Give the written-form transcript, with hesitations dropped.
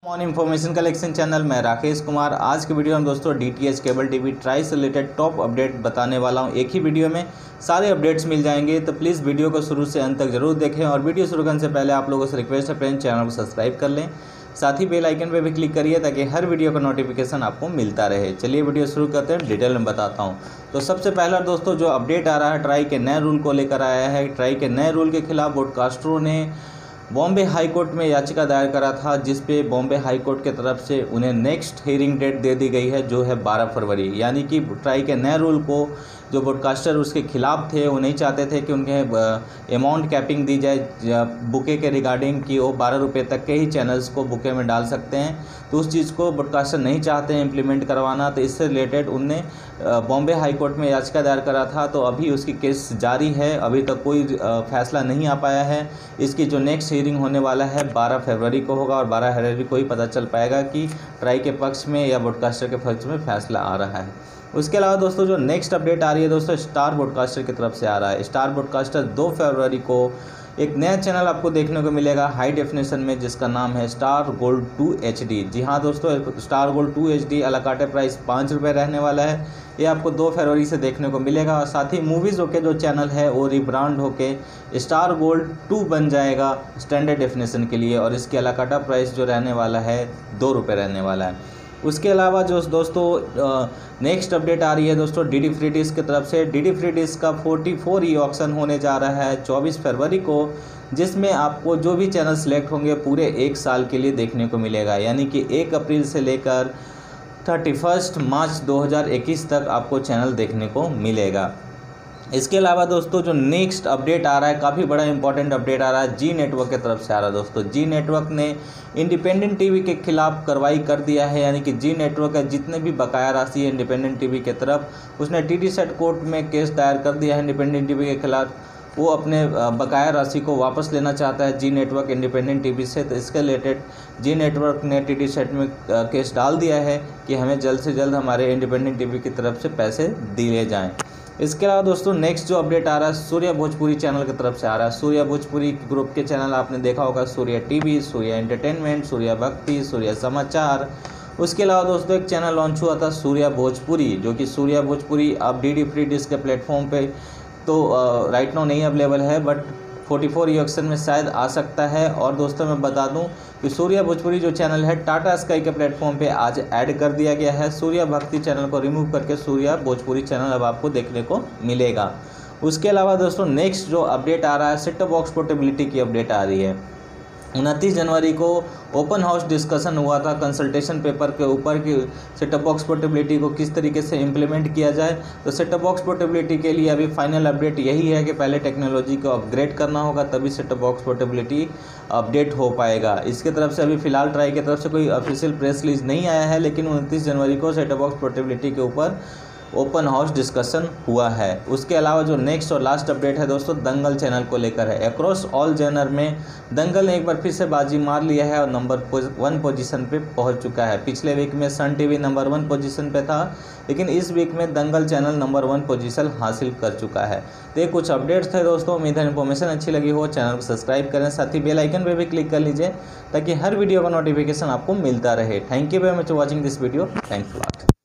On information collection channel में राकेश कुमार। आज के वीडियो में दोस्तों डीटीएच केबल टीवी ट्राई से रिलेटेड टॉप अपडेट बताने वाला हूं। एक ही वीडियो में सारे अपडेट्स मिल जाएंगे, तो प्लीज़ वीडियो को शुरू से अंत तक जरूर देखें। और वीडियो शुरू करने से पहले आप लोगों से रिक्वेस्ट है फ्रेंड्स, चैनल को सब्सक्राइब कर लें, साथ ही बेल आइकन पर भी क्लिक करिए ताकि हर वीडियो का नोटिफिकेशन आपको मिलता रहे। चलिए वीडियो शुरू करते हैं, डिटेल में बताता हूँ। तो सबसे पहला दोस्तों जो अपडेट आ रहा है ट्राई के नए रूल को लेकर आया है। ट्राई के नए रूल के खिलाफ ब्रॉडकास्टरों ने बॉम्बे हाई कोर्ट में याचिका दायर करा था, जिस पे बॉम्बे हाई कोर्ट की तरफ से उन्हें नेक्स्ट हियरिंग डेट दे दी गई है, जो है 12 फरवरी। यानी कि ट्राई के नए रूल को जो ब्रॉडकास्टर उसके खिलाफ थे, वो नहीं चाहते थे कि उनके अमाउंट कैपिंग दी जाए बुके के रिगार्डिंग कि वो 12 रुपये तक के ही चैनल्स को बुके में डाल सकते हैं। तो उस चीज़ को ब्रॉडकास्टर नहीं चाहते हैं इम्प्लीमेंट करवाना, तो इससे रिलेटेड उनने बॉम्बे हाई कोर्ट में याचिका दायर करा था। तो अभी उसकी केस जारी है, अभी तक कोई फैसला नहीं आ पाया है। इसकी जो नेक्स्ट हियरिंग होने वाला है 12 फरवरी को होगा, और 12 फरवरी को ही पता चल पाएगा कि ट्राई के पक्ष में या ब्रॉडकास्टर के पक्ष में फैसला आ रहा है। उसके अलावा दोस्तों जो नेक्स्ट अपडेट आ रही है दोस्तों स्टार ब्रॉडकास्टर की तरफ से आ रहा है। स्टार ब्रॉडकास्टर 2 फरवरी को एक नया चैनल आपको देखने को मिलेगा हाई डेफिनेशन में, जिसका नाम है स्टार गोल्ड 2 HD। जी हाँ दोस्तों, Star Gold 2 HD a la carte price 5 रुपये रहने वाला है। ये आपको 2 फरवरी से देखने को मिलेगा। और साथ ही मूवीज़ होके जो चैनल है वो रिब्रांड होके स्टार गोल्ड 2 बन जाएगा स्टैंडर्ड डेफिनेशन के लिए, और इसकी अलाकाटा प्राइस जो रहने वाला है 2 रुपये रहने वाला है। उसके अलावा जो दोस्तों नेक्स्ट अपडेट आ रही है दोस्तों डीडी फ्री डिश की तरफ से। डीडी फ्री डिश का 44 ई ऑक्शन होने जा रहा है 24 फरवरी को, जिसमें आपको जो भी चैनल सेलेक्ट होंगे पूरे 1 साल के लिए देखने को मिलेगा। यानी कि 1 अप्रैल से लेकर 31 मार्च 2021 तक आपको चैनल देखने को मिलेगा। इसके अलावा दोस्तों जो नेक्स्ट अपडेट आ रहा है, काफ़ी बड़ा इंपॉर्टेंट अपडेट आ रहा है, जी नेटवर्क की तरफ से आ रहा है दोस्तों। जी नेटवर्क ने इंडिपेंडेंट टीवी के खिलाफ कार्रवाई कर दिया है। यानी कि जी नेटवर्क का जितने भी बकाया राशि है इंडिपेंडेंट टीवी की तरफ, उसने TTSAT कोर्ट में केस दायर कर दिया है इंडिपेंडेंट टीवी के खिलाफ। वो अपने बकाया राशि को वापस लेना चाहता है जी नेटवर्क इंडिपेंडेंट टीवी से। तो इसके रिलेटेड जी नेटवर्क ने TTSAT में केस डाल दिया है कि हमें जल्द से जल्द हमारे इंडिपेंडेंट टीवी की तरफ से पैसे दिए जाएँ। इसके अलावा दोस्तों नेक्स्ट जो अपडेट आ रहा है सूर्या भोजपुरी चैनल की तरफ से आ रहा है। सूर्या भोजपुरी ग्रुप के चैनल आपने देखा होगा, सूर्या टीवी, सूर्या एंटरटेनमेंट, सूर्या भक्ति, सूर्या समाचार। उसके अलावा दोस्तों एक चैनल लॉन्च हुआ था सूर्या भोजपुरी, जो कि सूर्या भोजपुरी अब डीडी फ्री डिश के प्लेटफॉर्म पे तो राइट नाउ नहीं अवेलेबल है, बट 44 ई ऑक्शन में शायद आ सकता है। और दोस्तों मैं बता दूं कि सूर्या भोजपुरी जो चैनल है टाटा स्काई के प्लेटफॉर्म पे आज ऐड कर दिया गया है। सूर्या भक्ति चैनल को रिमूव करके सूर्या भोजपुरी चैनल अब आपको देखने को मिलेगा। उसके अलावा दोस्तों नेक्स्ट जो अपडेट आ रहा है सेट टॉप बॉक्स पोर्टेबिलिटी की अपडेट आ रही है। 29 जनवरी को ओपन हाउस डिस्कशन हुआ था कंसल्टेशन पेपर के ऊपर कि सेट टॉप बॉक्स पोर्टेबिलिटी को किस तरीके से इम्प्लीमेंट किया जाए। तो सेट टॉप बॉक्स पोर्टेबिलिटी के लिए अभी फाइनल अपडेट यही है कि पहले टेक्नोलॉजी को अपग्रेड करना होगा, तभी set top box portability update हो पाएगा। इसके तरफ से अभी फिलहाल ट्राई की तरफ से कोई ऑफिशियल प्रेस रिलीज नहीं आया है, लेकिन 29 जनवरी को सेट टॉप बॉक्स पोर्टेबिलिटी के ऊपर ओपन हाउस डिस्कशन हुआ है। उसके अलावा जो नेक्स्ट और लास्ट अपडेट है दोस्तों दंगल चैनल को लेकर है। अक्रॉस ऑल जॉनर में दंगल ने एक बार फिर से बाजी मार लिया है और नंबर 1 पोजीशन पे पहुंच चुका है। पिछले वीक में सन टीवी नंबर 1 पोजीशन पे था, लेकिन इस वीक में दंगल चैनल नंबर 1 पोजीशन हासिल कर चुका है। तो ये कुछ अपडेट्स थे दोस्तों, उम्मीद है इन्फॉर्मेशन अच्छी लगी हो। चैनल को सब्सक्राइब करें, साथ ही बेल आइकन पर भी क्लिक कर लीजिए ताकि हर वीडियो का नोटिफिकेशन आपको मिलता रहे। Thank you very much for watching this video. Thanks a lot.